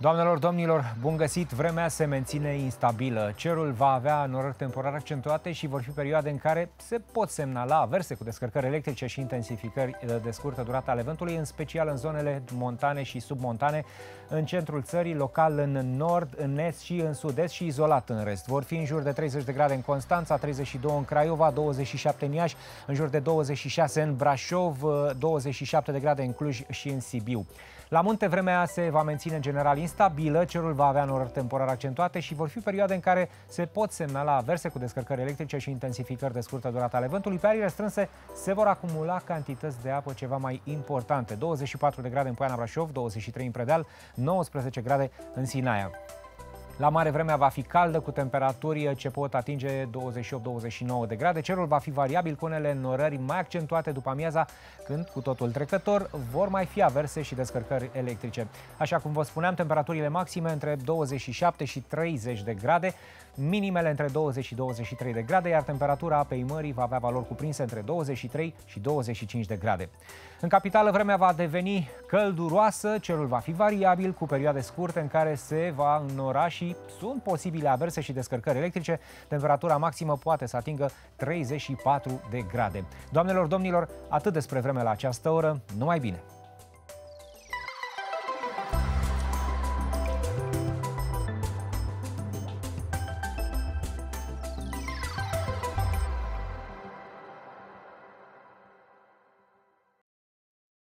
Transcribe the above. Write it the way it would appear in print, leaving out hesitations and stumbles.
Doamnelor, domnilor, bun găsit! Vremea se menține instabilă. Cerul va avea norări temporar accentuate și vor fi perioade în care se pot semnala averse cu descărcări electrice și intensificări de scurtă durată ale vântului, în special în zonele montane și submontane, în centrul țării, local în nord, în est și în sud-est și izolat în rest. Vor fi în jur de 30 de grade în Constanța, 32 în Craiova, 27 în Iași, în jur de 26 în Brașov, 27 de grade în Cluj și în Sibiu. La munte vremea se va menține în general instabilă, cerul va avea norări temporar accentuate și vor fi perioade în care se pot semnala averse cu descărcări electrice și intensificări de scurtă durată ale vântului. Pe ariile strânse se vor acumula cantități de apă ceva mai importante. 24 de grade în Poiana Brașov, 23 în Predeal, 19 grade în Sinaia. La mare vremea va fi caldă, cu temperaturi ce pot atinge 28-29 de grade. Cerul va fi variabil, cu unele norări mai accentuate după amiaza, când, cu totul trecător, vor mai fi averse și descărcări electrice. Așa cum vă spuneam, temperaturile maxime între 27 și 30 de grade, minimele între 20 și 23 de grade, iar temperatura apei mării va avea valori cuprinse între 23 și 25 de grade. În capitală vremea va deveni călduroasă, cerul va fi variabil, cu perioade scurte în care se va înnora și sunt posibile averse și descărcări electrice. Temperatura maximă poate să atingă 34 de grade. Doamnelor, domnilor, atât despre vreme la această oră, numai bine!